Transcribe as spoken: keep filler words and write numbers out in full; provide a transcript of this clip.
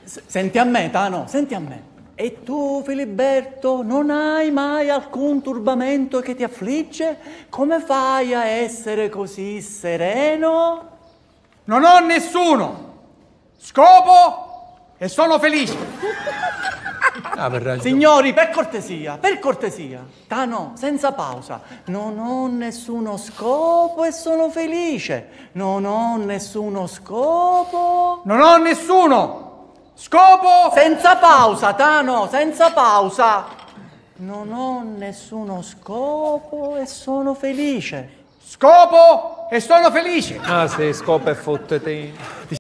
S- senti a me, Tano, senti a me. E tu, Filiberto, non hai mai alcun turbamento che ti affligge? Come fai a essere così sereno? Non ho nessuno. Scopo e sono felice. Ah, per ragione. Signori, per cortesia, per cortesia. Tano, senza pausa. Non ho nessuno scopo e sono felice. Non ho nessuno scopo. Non ho nessuno. Scopo. Senza pausa, Tano, senza pausa. Non ho nessuno scopo e sono felice. Scopo e sono felice. Ah, sì, scopo e fottete.